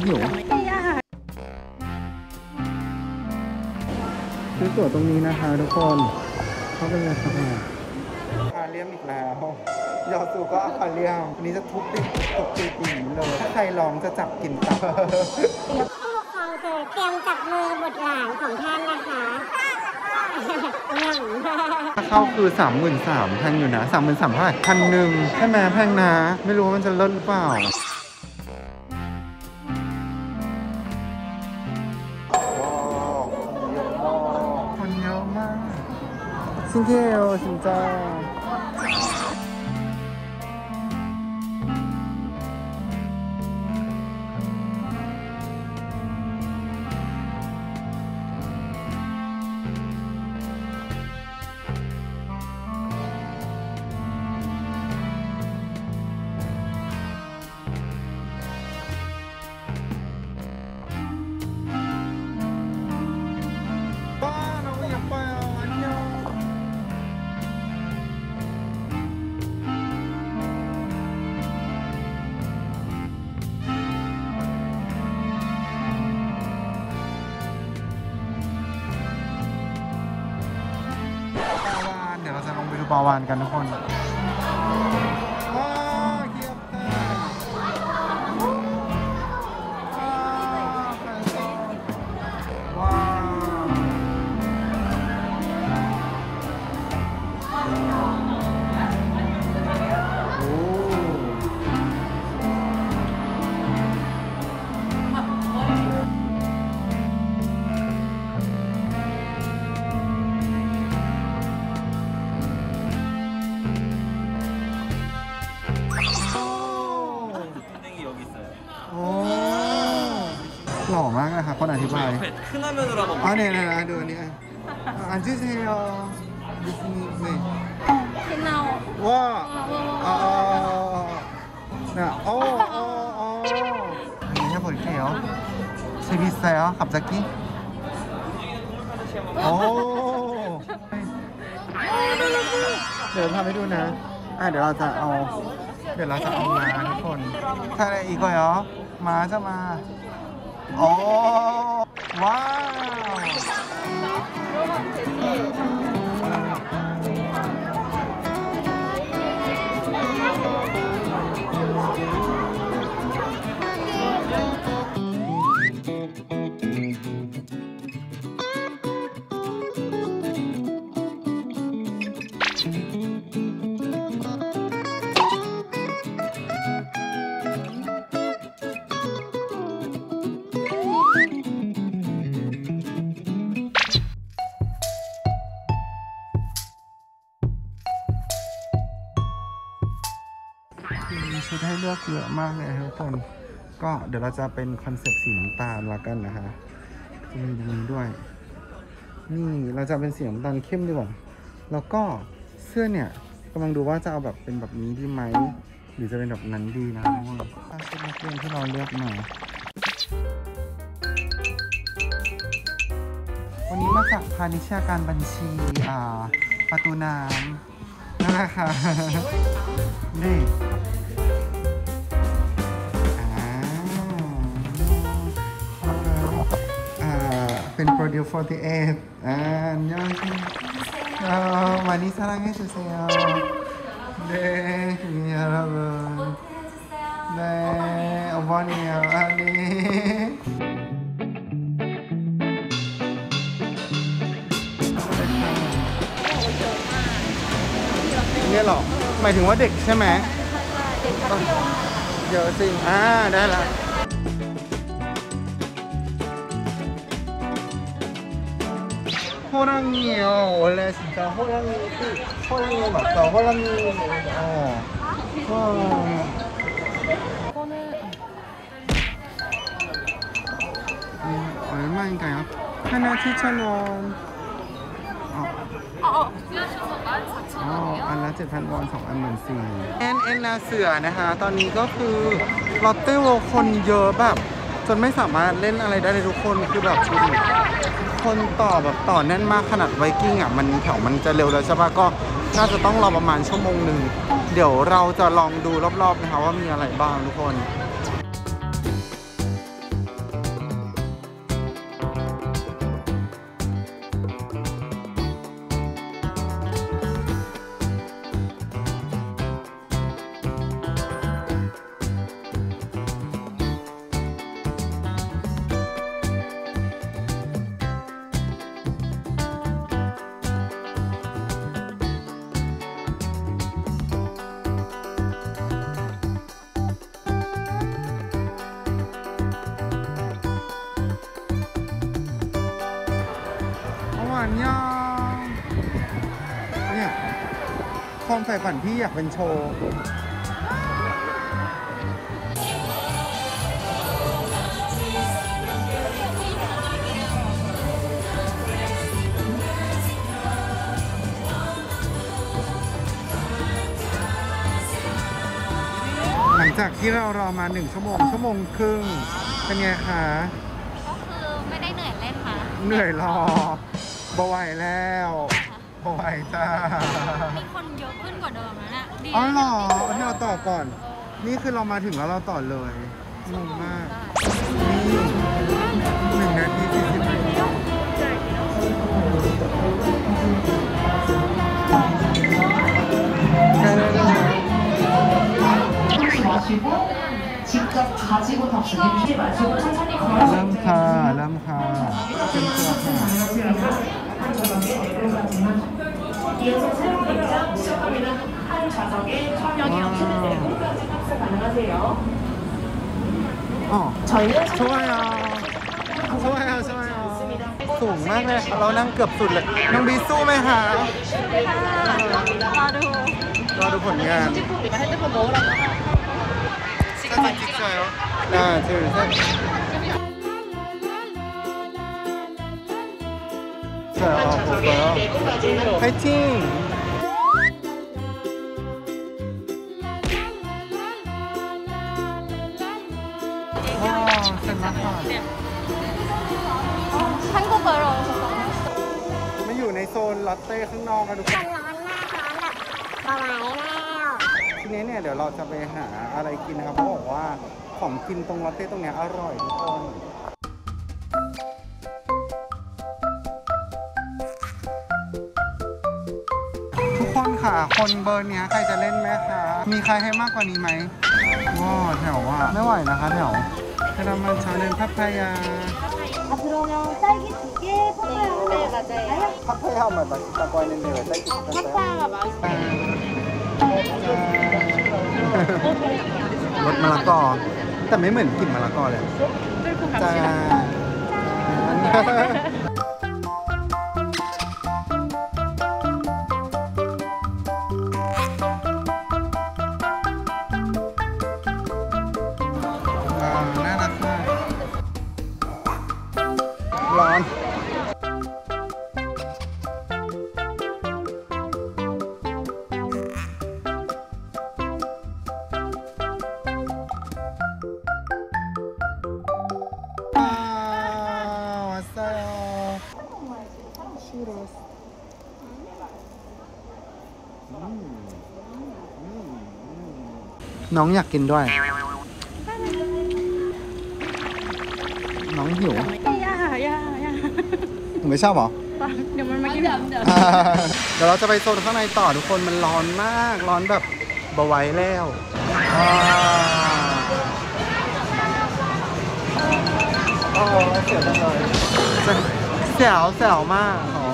หิวซื้อตั๋วตรงนี้นะคะทุกคนเข้าไปเลยครับอาคาเรียมอีกแล้วยอสูก็อาคาเรียมอันนี้จะทุบตีตบตีปีเลยถ้าใครลองจะจับกินตับผู้ปกครองคือเตรียมจับมือบุตรหลานของท่านนะคะถ้าเข้าคือ33,000แพงอยู่นะ33,000เท่าไหร่1,000ใช่ไหมแพงนะไม่รู้ว่ามันจะเลิศหรือเปล่าคนเยอะมากซินเทลซินจ้าปลาวานกันทุกคนหล่อมากนะคะคนอธิบายเนี่ยนะดูนี่อันที่เซียดิสนีย์เนี่ยว้าเนี่ยโอ้นี่ให้ผลเขียวชีวิตเซียขับจักกี้โอ้เดี๋ยวทำให้ดูนะเดี๋ยวเราจะเอามาทุกคนถ้าอะไรอีกก็เหรอมาจะมาโอ้ว้าวมีชุดให้เลือกเยอะมากเลยทุกคนก็เดี๋ยวเราจะเป็นคอนเซ็ปต์สีน้ำตาลละกันนะคะมีตรงนี้ด้วยนี่เราจะเป็นสีน้ำตาลเข้มดีกว่าแล้วก็เสื้อเนี่ยกำลังดูว่าจะเอาแบบเป็นแบบนี้ดีไหมหรือจะเป็นแบบนั้นดีนะทุกคนชุดนักเรียนที่เราเลือกมาวันนี้มาจากพาณิชยการบัญชีประตูน้ำนั่นแหละค่ะนี่เป็นโปรดิว48안녕하세요 많이 사랑해주세요 네 여러분 네 어머니요 네เนี่ยหรอหมายถึงว่าเด็กใช่ไหมเยอะจริงได้ละ호랑이요. 원래 진짜 호랑이 맞다. 호랑이. 얼마인가요? 하나 7,000원.อันละ 7,000 วอน 2 อัน 14,000 เอ็นนาเสือนะคะ ตอนนี้ก็คือลอตเต้โวคนเยอะแบบจนไม่สามารถเล่นอะไรได้เลยทุกคนคือแบบคนต่อแบบต่อแน่นมากขนาดไวกิ้งมันแถวมันจะเร็วแล้วใช่ปะก็น่าจะต้องรอประมาณชั่วโมงหนึ่งเดี๋ยวเราจะลองดูรอบๆนะคะว่ามีอะไรบ้างทุกคนความใฝ่ฝันพี่อยากเป็นโชว์หลังจากที่เรารอมา1 ชั่วโมงครึ่งเป็นไงคะก็คือไม่ได้เหนื่อยเล่นค่ะเหนื่อยรอบไหวแล้วบไหวจ้ามีคนเยอะขึ้นกว่าเดิมแล้วเนี่ยอ๋อเหรอให้เราต่อก่อนนี่คือเรามาถึงแล้วเราต่อเลยงงมากนี่1 นาที 40 นาทีเริ่มค่ะเริ่มค่ะเป็นตัวค่ะอ๋อช่วยสูงมากเลยเรานั่งเกือบสุดเลยน้องบีสู้ไหมคะรอดูผลงาน찍어요. 하나, 둘, 셋. 자, 볼까요? 파이팅! 와, 쌤나파. 한국어로 오셨어요? มาอยู่ในโซนลอตเต้ข้างนอกกันทุกคนร้อนมากร้อนแบบบไหวแล้วทีนี้เนี่ยเดี๋ยวเราจะไปหาอะไรกินนะครับเพราะบอกว่าของกินตรงลอตเต้ตรงเนี้ยอร่อยทุกคนค่ะคนเบอร์เนี้ยใครจะเล่นไหมคะมีใครให้มากกว่านี้ไหมว้าแถวว่าไม่ไหวนะคะแถวจะทำมันชาเลนพัทยา파파야 맛있다고 했는데 왜 딸기 파파야가 맛있어요.รสมะละกอแต่ไม่เหมือนกลิ่นมะละกอเลยจ้าน่ารักมากร้อนน้องอยากกินด้วยน้องหิวอย่าหนูไม่ชอบหรอเดี๋ยวมันมากินเดี๋ยวเราจะไปโซนข้างในต่อทุกคนมันร้อนมากร้อนแบบบไหวแล้วโอ้เสียวจังเลยแสวมากอ๋อ